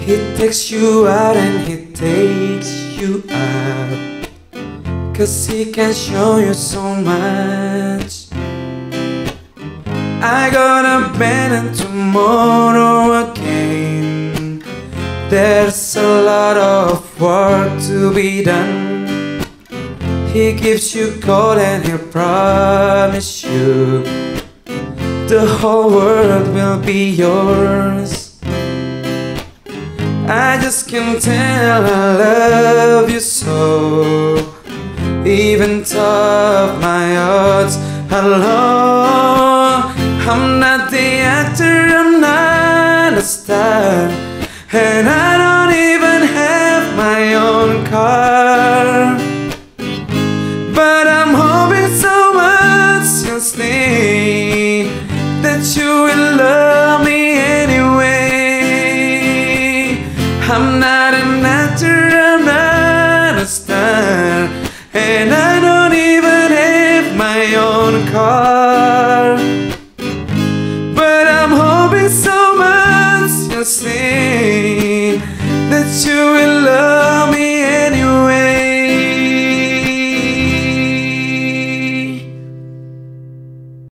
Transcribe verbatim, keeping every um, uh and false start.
He takes you out and he takes you up, 'cause he can show you so much. I got a band tomorrow again. There's a lot of work to be done. He gives you gold and he'll promise you the whole world will be yours. I just can't tell I love you so, even though my odds are low. I'm not the actor, I'm not a star, and I don't even have my own car. But I'm hoping so much you'll stay, that you will love me anyway. I'm not an actor, I'm not a star, and I don't even have my own car. But I'm hoping so much you'll see that you will love